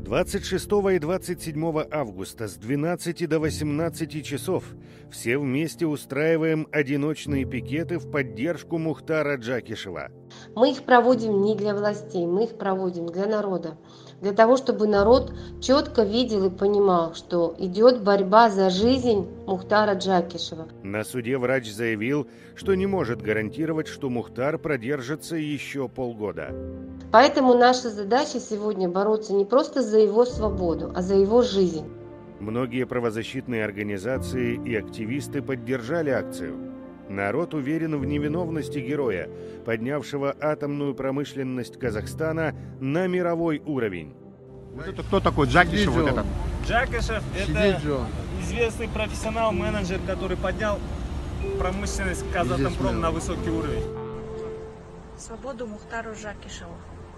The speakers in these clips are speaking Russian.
26 и 27 августа с 12 до 18 часов все вместе устраиваем одиночные пикеты в поддержку Мухтара Джакишева. Мы их проводим не для властей, мы их проводим для народа. Для того, чтобы народ четко видел и понимал, что идет борьба за жизнь Мухтара Джакишева. На суде врач заявил, что не может гарантировать, что Мухтар продержится еще полгода. Поэтому наша задача сегодня бороться не просто за его свободу, а за его жизнь. Многие правозащитные организации и активисты поддержали акцию. Народ уверен в невиновности героя, поднявшего атомную промышленность Казахстана на мировой уровень. Вот это кто такой Джакишев? Вот этот? Джакишев – это известный профессионал-менеджер, который поднял промышленность Казатомпром на высокий уровень. Свободу Мухтару Джакишеву.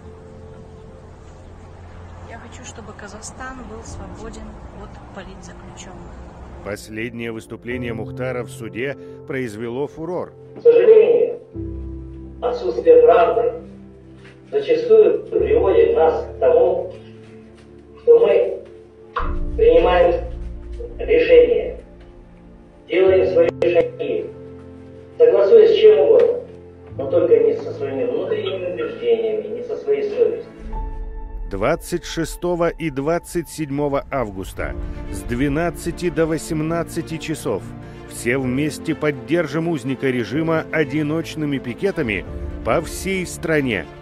Я хочу, чтобы Казахстан был свободен от политзаключенных. Последнее выступление Мухтара в суде произвело фурор. К сожалению, отсутствие правды зачастую приводит нас к тому, что мы принимаем решения, делаем свои шаги, согласуясь с чем угодно, но только не со своими внутренними убеждениями, не со своей совестью. 26 и 27 августа с 12 до 18 часов все вместе поддержим узника режима одиночными пикетами по всей стране.